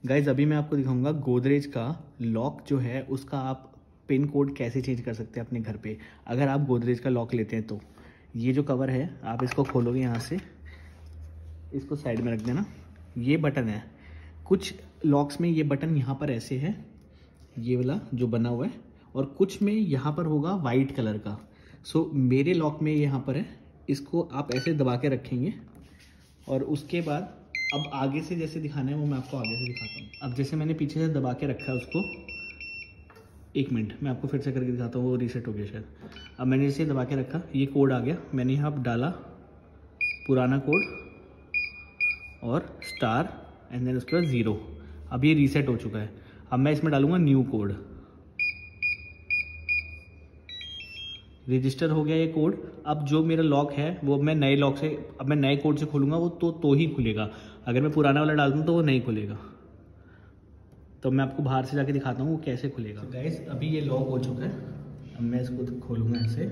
Guys अभी मैं आपको दिखाऊंगा गोदरेज का लॉक जो है उसका आप पिन कोड कैसे चेंज कर सकते हैं अपने घर पे। अगर आप गोदरेज का लॉक लेते हैं तो ये जो कवर है आप इसको खोलोगे यहाँ से, इसको साइड में रख देना। ये बटन है, कुछ लॉक्स में ये बटन यहाँ पर ऐसे है, ये वाला जो बना हुआ है, और कुछ में यहाँ पर होगा वाइट कलर का। सो मेरे लॉक में यहाँ पर है, इसको आप ऐसे दबा के रखेंगे और उसके बाद अब आगे से जैसे दिखाना है वो मैं आपको आगे से दिखाता हूँ। अब जैसे मैंने पीछे से दबा के रखा है उसको, 1 मिनट मैं आपको फिर से करके दिखाता हूँ, वो रीसेट हो गया शायद। अब मैंने जैसे दबा के रखा, ये कोड आ गया, मैंने यहाँ डाला पुराना कोड और स्टार एंड देन उसके बाद 0। अब ये रीसेट हो चुका है। अब मैं इसमें डालूंगा न्यू कोड, रजिस्टर हो गया ये कोड। अब जो मेरा लॉक है वो मैं नए लॉक से, अब मैं नए कोड से खोलूंगा वो तो ही खुलेगा। अगर मैं पुराना वाला डाल दूँ तो वो नहीं खुलेगा। तो मैं आपको बाहर से जाके दिखाता हूँ वो कैसे खुलेगा। तो गाइस अभी ये लॉक हो चुका है, अब मैं इसको खोलूँगा ऐसे,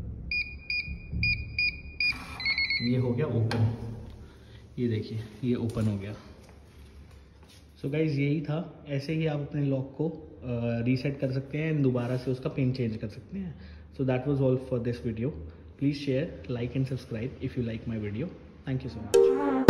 ये हो गया ओपन। ये देखिए ये ओपन हो गया। सो गाइज यही था, ऐसे ही आप अपने लॉक को रीसेट कर सकते हैं, दोबारा से उसका पिन चेंज कर सकते हैं। So that was all for this video. Please share, like and subscribe if you like my video. Thank you so much.